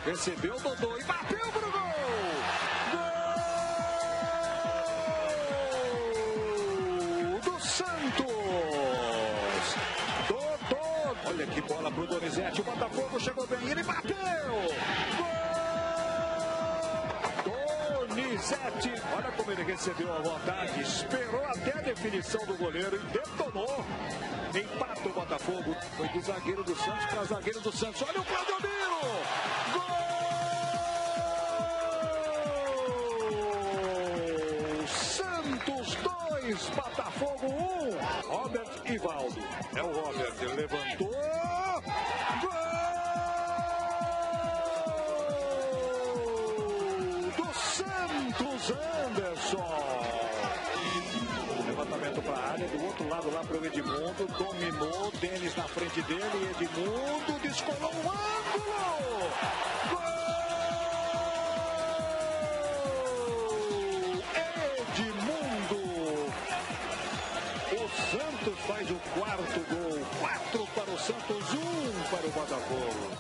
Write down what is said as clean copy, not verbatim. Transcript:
Recebeu, Dodô e bateu pro gol! Gol do Santos! Dodô! Olha que bola pro Donizete, o Botafogo chegou bem, ele bateu! Gol! Donizete! Olha como ele recebeu a vontade, esperou até a definição do goleiro e detonou. Empata o Botafogo. Foi do zagueiro do Santos para zagueiro do Santos. Olha o Belmiro! Gol! Santos 2, Botafogo 1. Robert e Valdo. É o Robert, ele levantou. Gol! Do Santos, Anderson. Levantamento para a área, do outro lado lá para o Edmundo, dominou, Denis na frente dele, Edmundo descolou o ângulo! Gol! Edmundo! O Santos faz o quarto gol, 4 para o Santos, 1 para o Botafogo.